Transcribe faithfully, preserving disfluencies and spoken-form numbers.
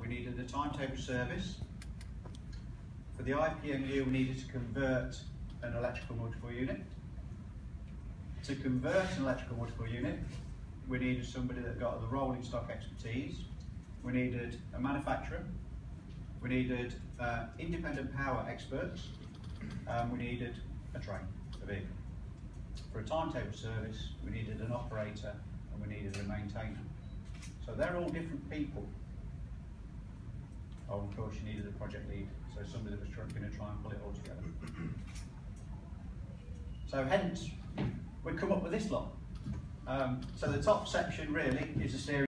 we needed a timetable service. For the I P E M U, we needed to convert an electrical multiple unit. To convert an electrical multiple unit, we needed somebody that got the rolling stock expertise. We needed a manufacturer. We needed uh, independent power experts. Um, we needed a train, a vehicle. For a timetable service, we needed an operator and we needed a maintainer. So they're all different people. Oh, of course, you needed a project lead, so somebody that was going to try and pull it all together. So hence, we've come up with this lot. Um, so the top section really is a series